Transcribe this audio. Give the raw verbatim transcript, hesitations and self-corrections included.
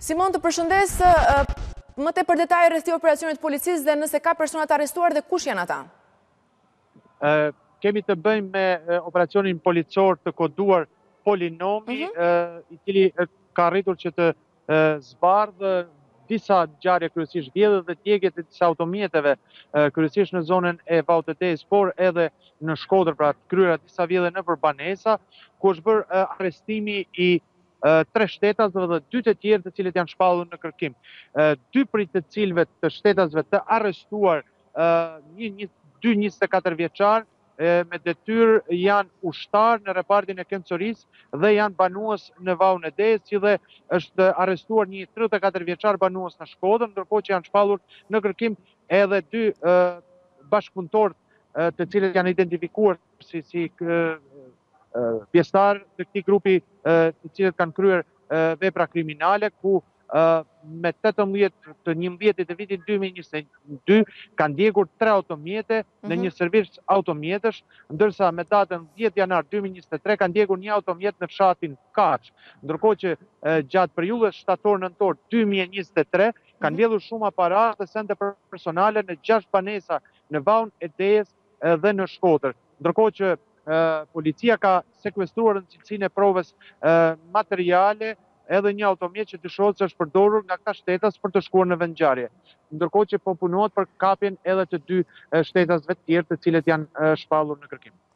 Simon, të përshëndes, më tepër detaje rreth këtij operacionit të policisë dhe nëse ka persona të arrestuar dhe kush janë ata? Uh, kemi të bëjmë me uh, operacionin policor të koduar Polinomi, Mhm. uh, i cili uh, ka arritur që të uh, zbardhë disa ngjarje kryesisht vjedhje dhe djegje të disa automjeteve, uh, kryesisht në zonën e Vautetes, por edhe në Shkodër, pra të kryera disa vjedhje nëpër banesa, ku është bërë uh, arrestimi i uh, tre shtetasve dhe dy të tjerë të cilët janë shpallur në kërkim. Uh, dy prej të cilëve të shtetasve të arrestuar, uh, një, një dy njëzet e katër vjeçar me detyrë janë ushtar në repartin e Kënçorisë dhe janë banues në Vaun e Des, si dhe është arrestuar një tridhjetë e katër vjeçar banues në Shkodër, ndërkohë që janë shpallur në kërkim edhe dy uh, bashkëpunëtorë uh, të cilët janë identifikuar si, si uh, uh, pjesëtar të këtij grupi uh, të cilët kanë kryer uh, vepra kriminale, ku Uh, me tetëmbëdhjetë të njëmbëdhjetit të vitit dy mijë e njëzet e dy kanë djegur tre automjete mm -hmm. në një servic automjetësh, ndërsa me datën dhjetë janar dy mijë e njëzet e tre kanë djegur një automjet në fshatin Kaç. Ndërkohë që uh, gjatë periudhës shtator-nëntor dy mijë e njëzet e tre kanë mbledhur mm -hmm. shumë aparatë dhe sende personale në gjashtë banesa në Vaun e Des uh, dhe në Shkodër. Ndërkohë që uh, policia ka sekuestruar në cilësinë e provës uh, materiale edhe një automjet që dyshohet se është përdorur nga këta shtetas për të shkuar në vendngjarje. Ndërkohë që po punohet për kapjen edhe të dy shtetasve të tjerë të cilët janë shpallur në kërkim.